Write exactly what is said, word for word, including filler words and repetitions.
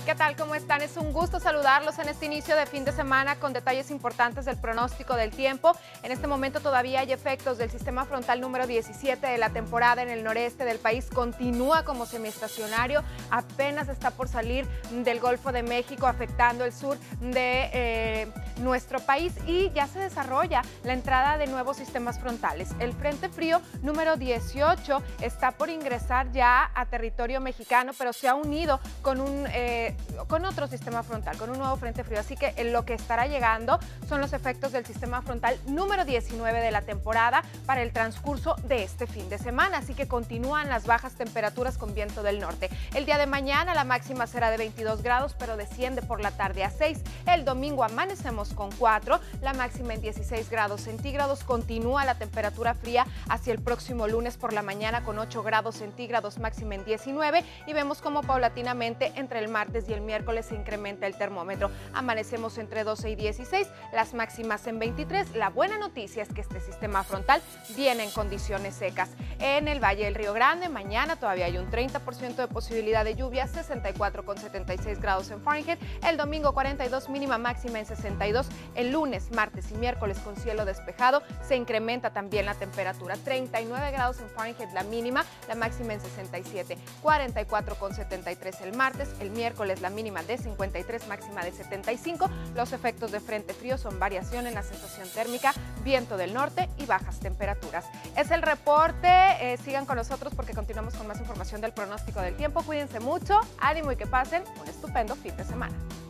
¿Qué tal? ¿Cómo están? Es un gusto saludarlos en este inicio de fin de semana con detalles importantes del pronóstico del tiempo. En este momento todavía hay efectos del sistema frontal número diecisiete de la temporada en el noreste del país. Continúa como semiestacionario, apenas está por salir del Golfo de México, afectando el sur de eh, nuestro país, y ya se desarrolla la entrada de nuevos sistemas frontales. El Frente Frío número dieciocho está por ingresar ya a territorio mexicano, pero se ha unido con un eh, con otro sistema frontal, con un nuevo frente frío. Así que lo que estará llegando son los efectos del sistema frontal número diecinueve de la temporada para el transcurso de este fin de semana. Así que continúan las bajas temperaturas con viento del norte. El día de mañana la máxima será de veintidós grados, pero desciende por la tarde a seis. El domingo amanecemos con cuatro, la máxima en dieciséis grados centígrados. Continúa la temperatura fría hacia el próximo lunes por la mañana con ocho grados centígrados, máxima en diecinueve, y vemos como paulatinamente entre el martes y el miércoles se incrementa el termómetro. Amanecemos entre doce y dieciséis, las máximas en veintitrés. La buena noticia es que este sistema frontal viene en condiciones secas. En el Valle del Río Grande, mañana todavía hay un treinta por ciento de posibilidad de lluvia, sesenta y cuatro con setenta y seis grados en Fahrenheit. El domingo cuarenta y dos, mínima, máxima en sesenta y dos. El lunes, martes y miércoles con cielo despejado, se incrementa también la temperatura, treinta y nueve grados en Fahrenheit la mínima, la máxima en sesenta y siete. cuarenta y cuatro con setenta y tres el martes, el miércoles la mínima de cincuenta y tres, máxima de setenta y cinco. Los efectos de frente frío son variación en la sensación térmica, viento del norte y bajas temperaturas. Es el reporte, eh, sigan con nosotros porque continuamos con más información del pronóstico del tiempo. Cuídense mucho, ánimo y que pasen un estupendo fin de semana.